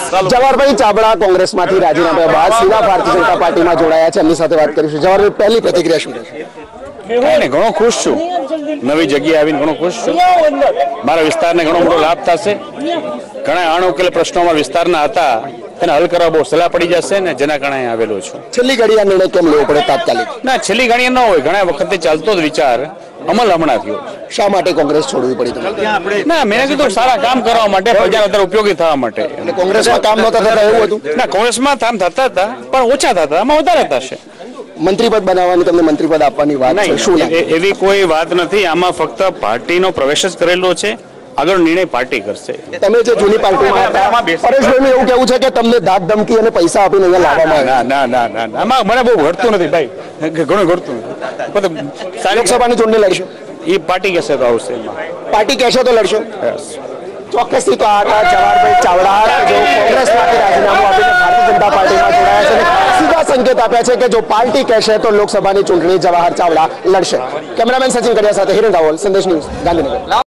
જવાહરભાઈ ચાવડા કોંગ્રેસમાંથી રાજીનામા બાદ સીધા ભારતીય જનતા પાર્ટીમાં જોડાયા છે, એમની સાથે વાત કરીશું। જવાહરભાઈ, પહેલી પ્રતિક્રિયા શું રહેશે? નહીં, ઘણો ખુશ છું, નવી જગ્યાએ આવીને ઘણો ખુશ છું। મારા વિસ્તારને ઘણો મોટો લાભ થશે। ઘણા અણઉકેલ પ્રશ્નો અમારા વિસ્તારના હતા, એને હલ કરવા બહુ સલાહ પડી જશે ને, જેના કારણે આવેલો છું। છેલ્લી ઘડી આ નિર્ણય કેમ લેવો પડે તાત્કાલિક? ના, છેલ્લી ઘડીએ ન હોય, ઘણા વખતે ચાલતો જ વિચાર અમલ હમણાં થયો। શા માટે કોંગ્રેસ છોડવી પડી તમને? ના, મેં કીધું સારા કામ કરવા માટે, પ્રજાને અત્યારે ઉપયોગી થવા માટે। એટલે કોંગ્રેસમાં કામ નહોતા થતા એવું હતું? ના, કોંગ્રેસમાં કામ થતા હતા પણ ઓછા થતા, આમાં વધારે થશે। મંત્રીપદ બનાવવાની, તમને મંત્રીપદ આપવાની વાત છે, શું લાગે? એવી કોઈ વાત નથી, આમાં ફક્ત પાર્ટીનો પ્રવેશ જ કરેલો છે, આગળ નિર્ણય પાર્ટી કરશે। તમે જે જૂની પાર્ટીમાં હતા, પરેશભાઈનું એવું કેવું છે કે તમને ધાક ધમકી અને પૈસા આપીને અહીંયા લાવવામાં આવ્યા? ના, આમાં મને બહુ ઘટતું નથી ભાઈ, ઘણું ઘટતું નથી। લોકસભાની ચૂંટણી લડશો? એ પાર્ટી કહેશે તો આવશે, પાર્ટી કહેશો તો લડશો? ચોક્કસથી તો આ હતા જવાહરભાઈ ચાવડા, જો કોંગ્રેસમાંથી રાજીનામું આપીને ભારતીય જનતા પાર્ટીમાં જોડાયા છે, સીધા સંકેત આપ્યા છે કે જો પાર્ટી કહેશે તો લોકસભાની ચૂંટણી જવાહર ચાવડા લડશે। કેમેરામેન સચિન કડિયા સાથે હિરેન રાવલ, સંદેશ ન્યૂઝ, ગાંધીનગર।